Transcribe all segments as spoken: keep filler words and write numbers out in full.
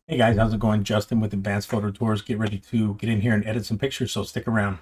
Hey guys, how's it going? Justin with Advanced Photo Tours. Get ready to get in here and edit some pictures, so stick around.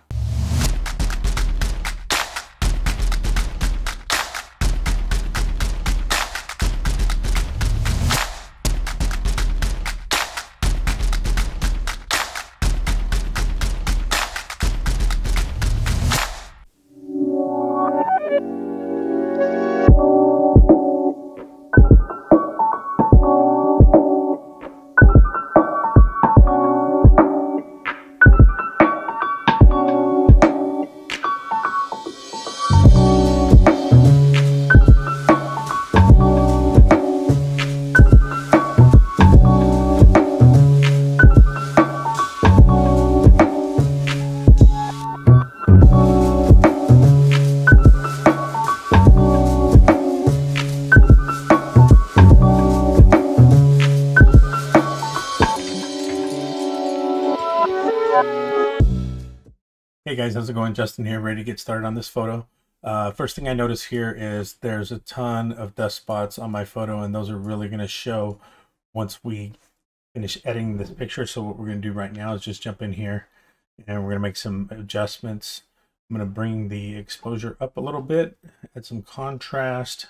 Hey guys, how's it going? Justin here, ready to get started on this photo. Uh, first thing I notice here is there's a ton of dust spots on my photo, and those are really going to show once we finish editing this picture. So what we're going to do right now is just jump in here and we're going to make some adjustments. I'm going to bring the exposure up a little bit, add some contrast,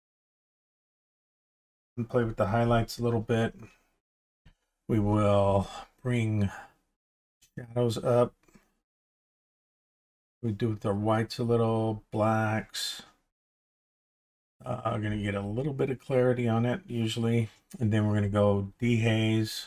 and play with the highlights a little bit. We will bring shadows up. We do with the whites a little, blacks. Uh, I'm going to get a little bit of clarity on it usually. And then we're going to go dehaze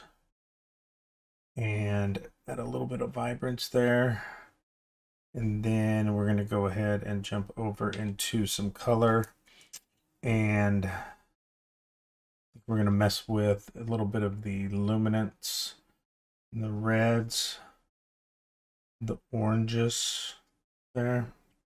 and add a little bit of vibrance there. And then we're going to go ahead and jump over into some color. And we're going to mess with a little bit of the luminance, and the reds, the oranges there.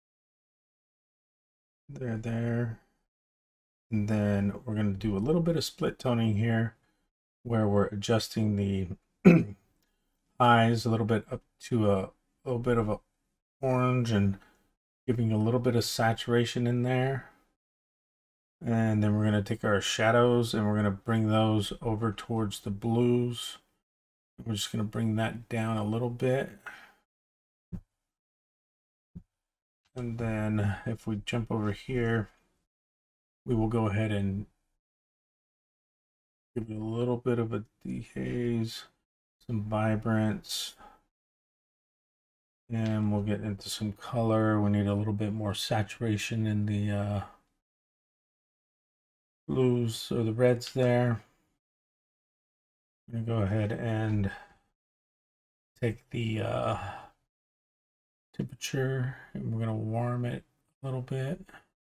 There, there. And then we're going to do a little bit of split toning here where we're adjusting the eyes a little bit up to a little bit of a orange and giving a little bit of saturation in there. And then we're going to take our shadows and we're going to bring those over towards the blues. We're just going to bring that down a little bit. And then if we jump over here, we will go ahead and give it a little bit of a dehaze, some vibrance, and we'll get into some color. We need a little bit more saturation in the uh, blues or the reds there. I'm gonna go ahead and take the uh, temperature and we're gonna warm it a little bit.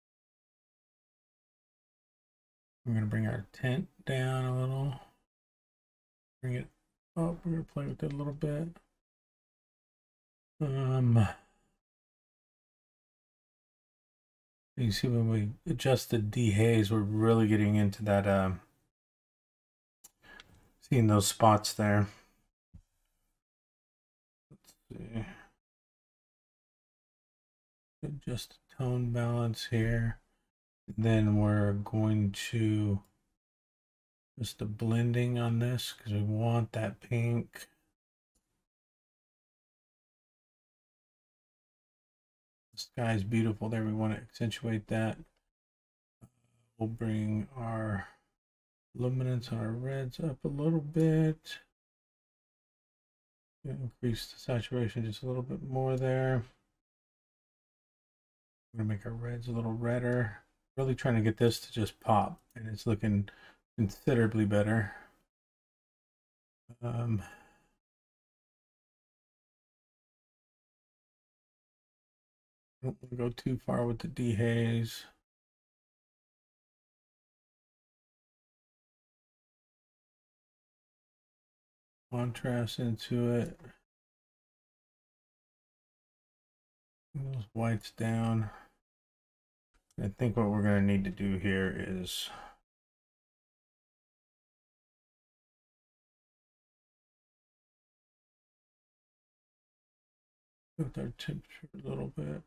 We're gonna bring our tint down a little. Bring it up. We're gonna play with it a little bit. Um, you see when we adjust the dehaze, we're really getting into that. Um, seeing those spots there. Let's see. Adjust the tone balance here. Then we're going to just the blending on this because we want that pink. The sky's beautiful there. We want to accentuate that. We'll bring our luminance on our reds up a little bit. Increase the saturation just a little bit more there. We're gonna make our reds a little redder. Really trying to get this to just pop, and it's looking considerably better. Um, don't want to go too far with the dehaze. Contrast into it. Those whites down. I think what we're going to need to do here is with our temperature a little bit.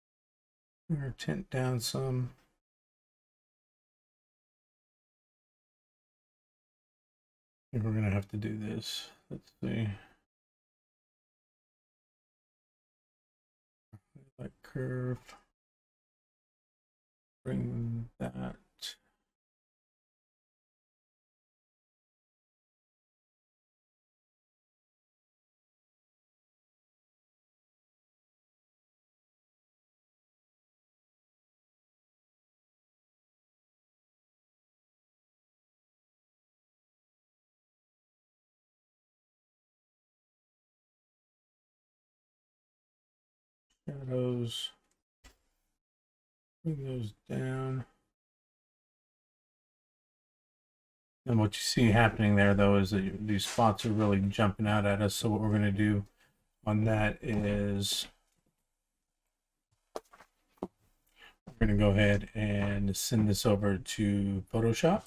Bring our tint down some. I think we're gonna have to do this. Let's see. That curve. Bring that. Shadows. Bring those down. And what you see happening there, though, is that these spots are really jumping out at us. So what we're going to do on that is we're going to go ahead and send this over to Photoshop.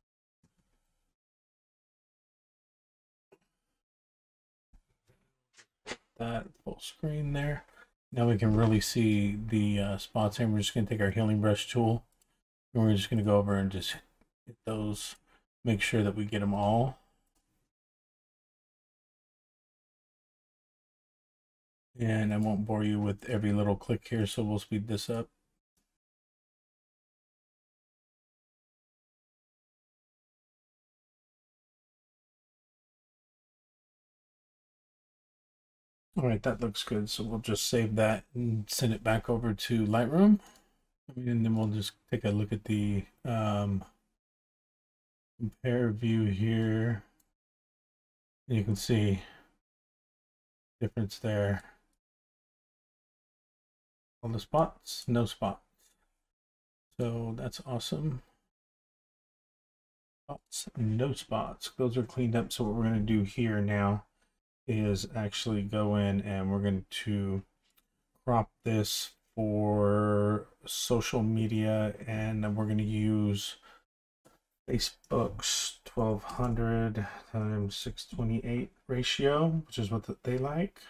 That full screen there. Now we can really see the uh, spots, and we're just going to take our healing brush tool, and we're just going to go over and just hit those, make sure that we get them all. And I won't bore you with every little click here, so we'll speed this up. All right, that looks good. So we'll just save that and send it back over to Lightroom. And then we'll just take a look at the um, compare view here. You can see difference there. All the spots, no spots. So that's awesome. Spots, no spots. Those are cleaned up. So what we're going to do here now is actually go in and we're going to crop this for social media, and we're going to use Facebook's twelve hundred times six twenty-eight ratio, which is what they like.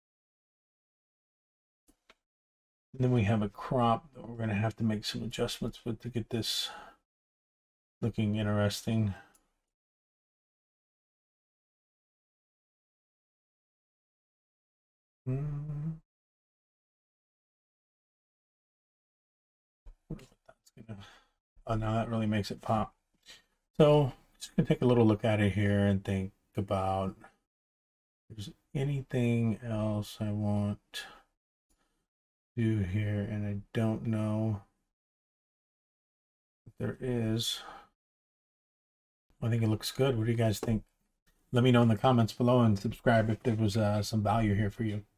And then we have a crop that we're going to have to make some adjustments with to get this looking interesting. Mm. Oh, now that really makes it pop. So just gonna take a little look at it here and think about if there's anything else I want to do here, and I don't know if there is. I think it looks good. What do you guys think? Let me know in the comments below, and subscribe if there was uh, some value here for you.